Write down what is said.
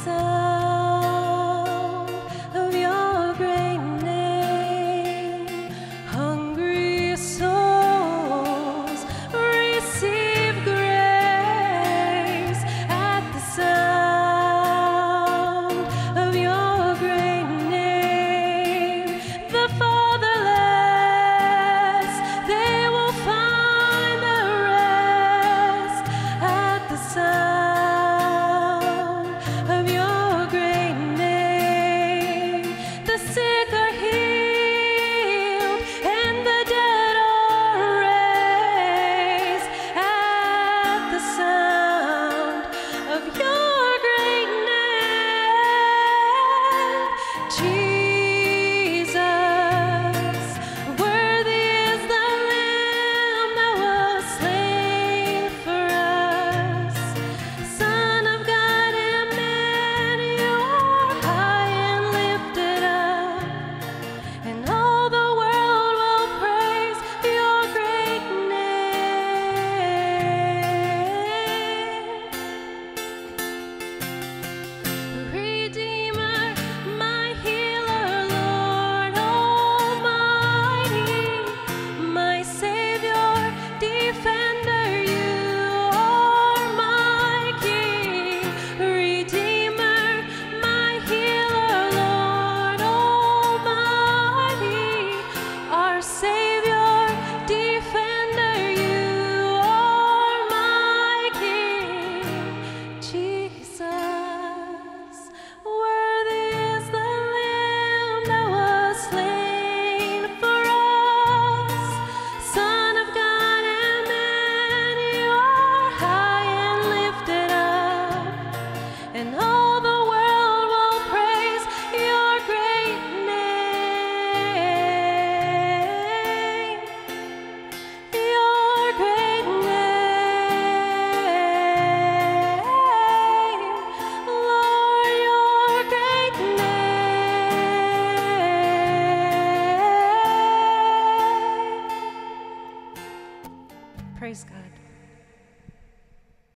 sound of your great name. Hungry souls receive grace at the sound of your great name. The fatherless, they will find their rest at the sound of your great name. The sick are healed and the dead are raised at the sound of your great name. Jesus, worthy is the Lamb that was slain for us. Son of God and man, you are high and lifted up, and all the world will praise your great name. Redeemer, my healer, Lord Almighty, my Savior, defender, you are my King. Redeemer, my healer, Lord Almighty, our Savior, defender, you are my King. Jesus, worthy is the Lamb that was slain for us. Son of God and man, you are high and lifted up, and all the world will praise your great name. Your great name, Lord, your great name. Praise God.